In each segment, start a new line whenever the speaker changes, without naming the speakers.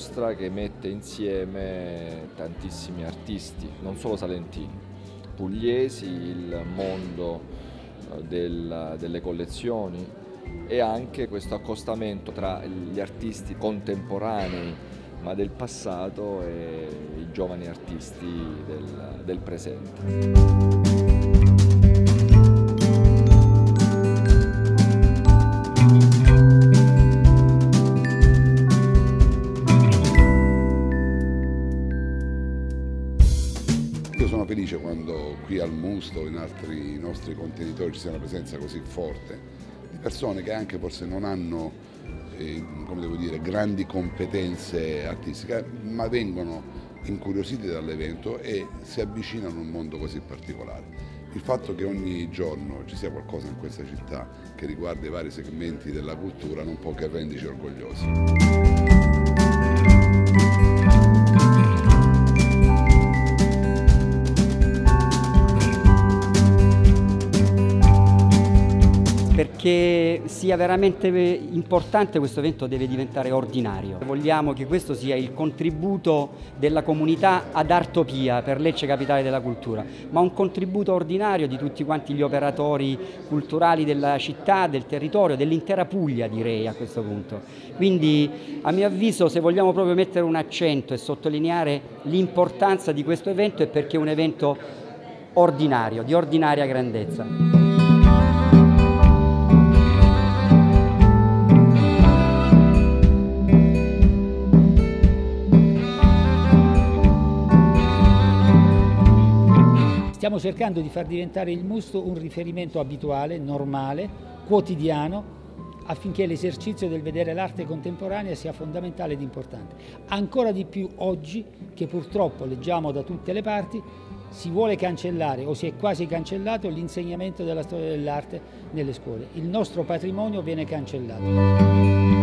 mostra che mette insieme tantissimi artisti, non solo salentini, pugliesi, il mondo delle collezioni e anche questo accostamento tra gli artisti contemporanei ma del passato e i giovani artisti del presente.
Io sono felice quando qui al Musto o in altri nostri contenitori ci sia una presenza così forte di persone che anche forse non hanno come devo dire, grandi competenze artistiche, ma vengono incuriositi dall'evento e si avvicinano a un mondo così particolare. Il fatto che ogni giorno ci sia qualcosa in questa città che riguarda i vari segmenti della cultura non può che renderci orgogliosi.
Perché sia veramente importante questo evento deve diventare ordinario. Vogliamo che questo sia il contributo della comunità ad Artopia per Lecce Capitale della Cultura, ma un contributo ordinario di tutti quanti gli operatori culturali della città, del territorio, dell'intera Puglia direi a questo punto. Quindi a mio avviso se vogliamo proprio mettere un accento e sottolineare l'importanza di questo evento è perché è un evento ordinario, di ordinaria grandezza.
Stiamo cercando di far diventare il Musto un riferimento abituale, normale, quotidiano, affinché l'esercizio del vedere l'arte contemporanea sia fondamentale ed importante. Ancora di più oggi, che purtroppo leggiamo da tutte le parti, si vuole cancellare o si è quasi cancellato l'insegnamento della storia dell'arte nelle scuole. Il nostro patrimonio viene cancellato.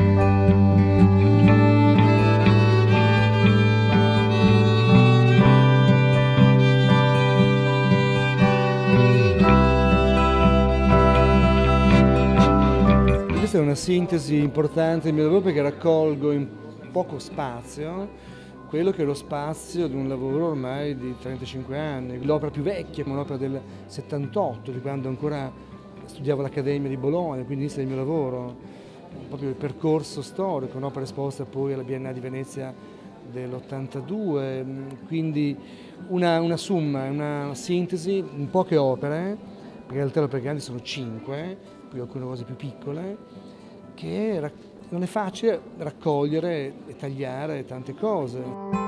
Questa è una sintesi importante del mio lavoro perché raccolgo in poco spazio quello che è lo spazio di un lavoro ormai di 35 anni. L'opera più vecchia è un'opera del 78, di quando ancora studiavo all'Accademia di Bologna, quindi inizia il mio lavoro, proprio il percorso storico, un'opera esposta poi alla Biennale di Venezia dell'82, quindi una somma, una sintesi in poche opere, perché in realtà le opere grandi sono 5, poi alcune cose più piccole, che non è facile raccogliere e tagliare tante cose.